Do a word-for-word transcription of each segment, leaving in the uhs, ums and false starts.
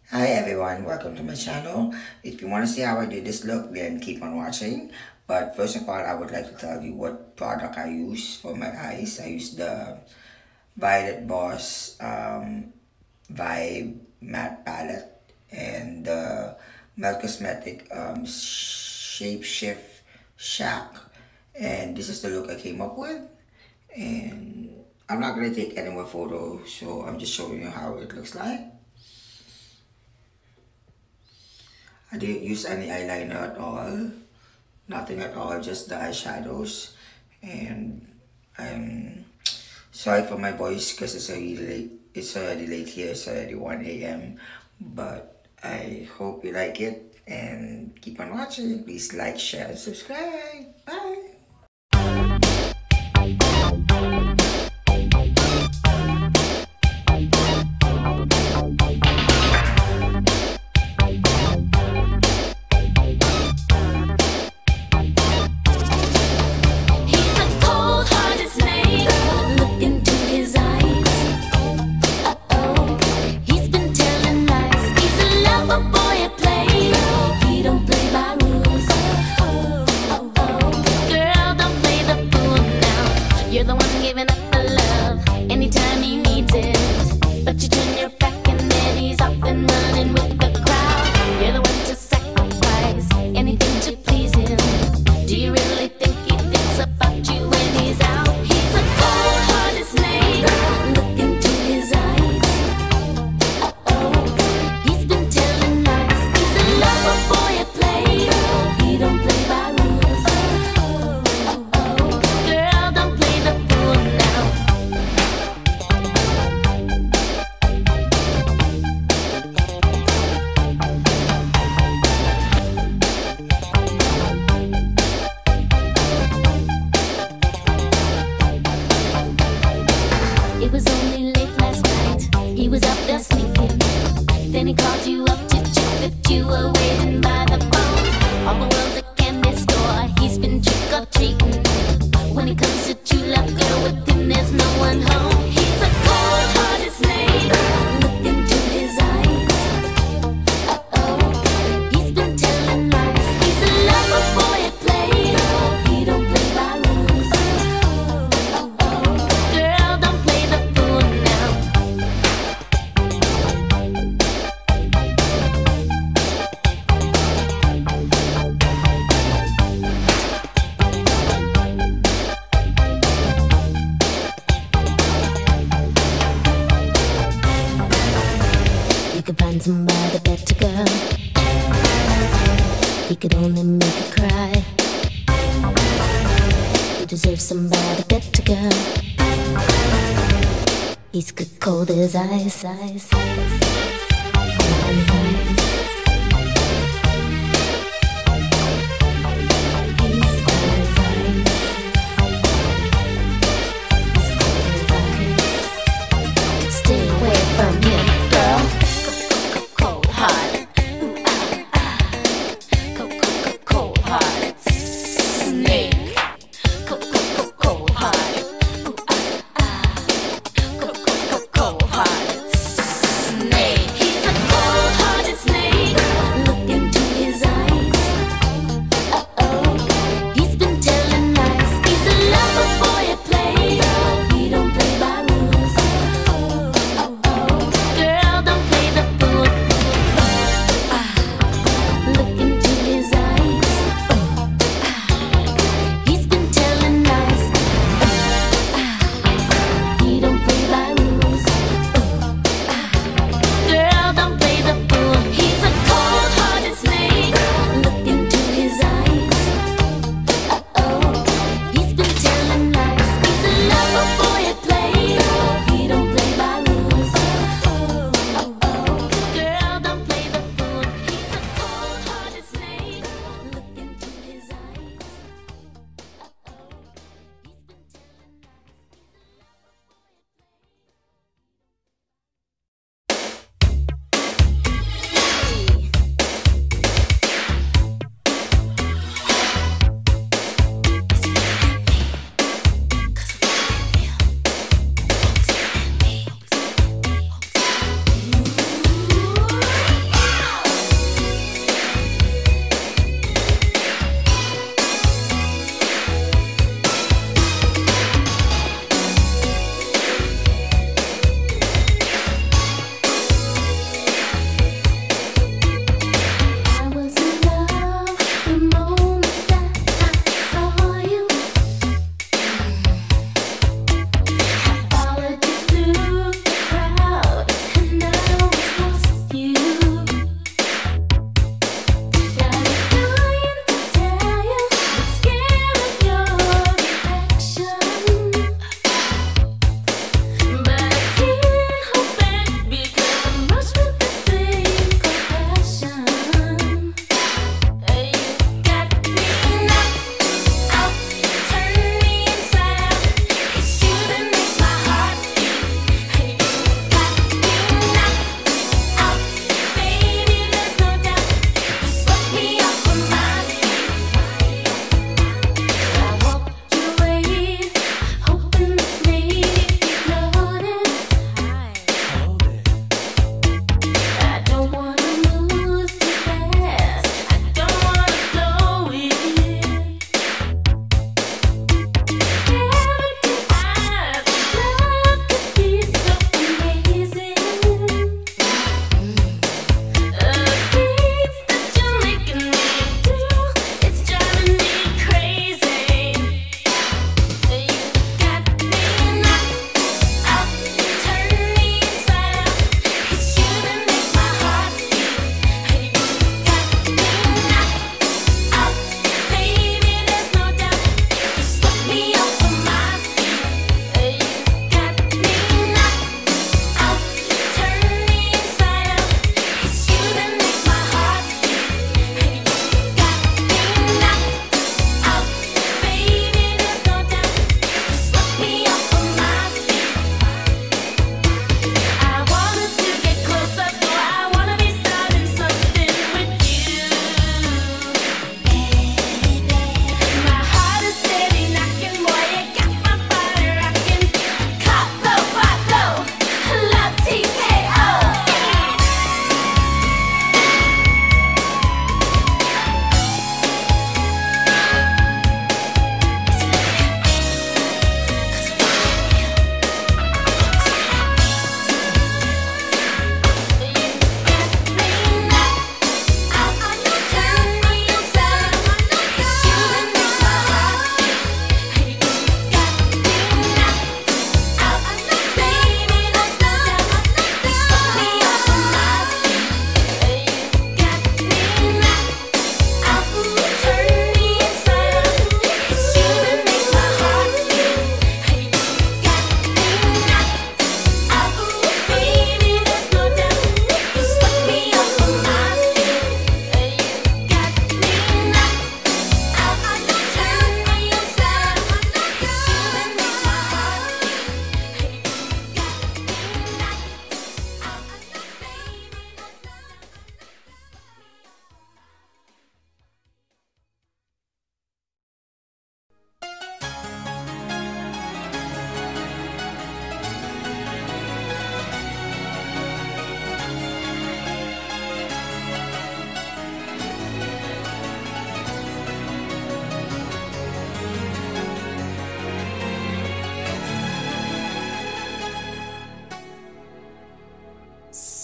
Hi everyone, welcome to my channel. If you want to see how I do this look, then keep on watching. But first of all, I would like to tell you what product I use for my eyes. I use the Violet Boss um, Vibe Matte Palette and the Mel Cosmetic um, Shape Shift Shack. And this is the look I came up with. And I'm not going to take any more photos, so I'm just showing you how it looks like. I didn't use any eyeliner at all, nothing at all, just the eyeshadows. And I'm sorry for my voice because it's already late. It's already late here. It's already one A M But I hope you like it and keep on watching. Please like, share, and subscribe. Bye. You're the one giving up the love anytime he needs it. But you turn your back and then he's off and running with the crowd. You're the one to sacrifice anything to please him. Do you really think he thinks about you when he's out? He's a cold-hearted snake. Look into his eyes. Uh-oh, he's been telling lies. He's a lover boy at play. He don't play by rules. It was only late last night, he was out there sneaking. Then he called you up to check that you were waiting by the phone. All the world's a candy store, he's been trick-or-treating. When he comes to true love, girl, with him there's no one home. He's a cold-hearted snake. Look into his eyes. Uh-oh, he's been telling lies. He's a lover boy at play. He don't play by rules. Girl, don't play the fool now. You could find somebody better, girl. He could only make you cry. You deserve somebody better, girl. He's good cold as ice, ice, ice, ice, ice. He's cold as ice. He's cold as ice. Stay away from him, girl. Cold-hearted, ooh ah ah. Cold, cold-hearted snake. Cold, cold, cold-hearted, ooh ah ah. Cold, cold-hearted snake. He's a cold-hearted snake. Look into his eyes. Uh-oh, he's been telling lies. He's a lover boy at play. He don't play by rules. Uh-oh, girl, don't play the fool.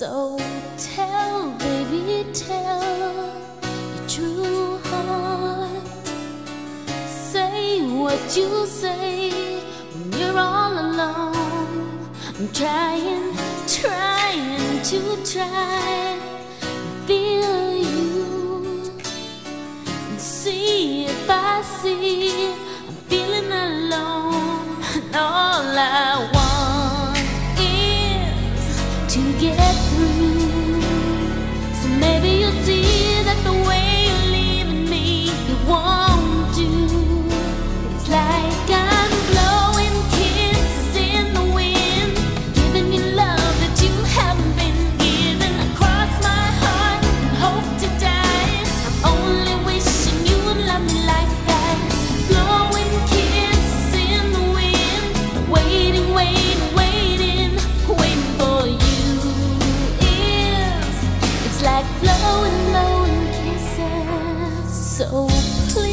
So tell, baby, tell your true heart. Say what you say when you're all alone. I'm trying, trying to try and feel you and see if I see I'm feeling alone. And all I want is to get through. So maybe you'll see that the way you're leaving me, you won't do. It's like I'm blowing kisses in the wind, giving you love that you haven't been given. I cross my heart and hope to die. I'm only wishing you would love me like that. Blowing kisses in the wind, waiting, waiting, waiting, waiting for you. Is it's like blowing, blowing kisses. So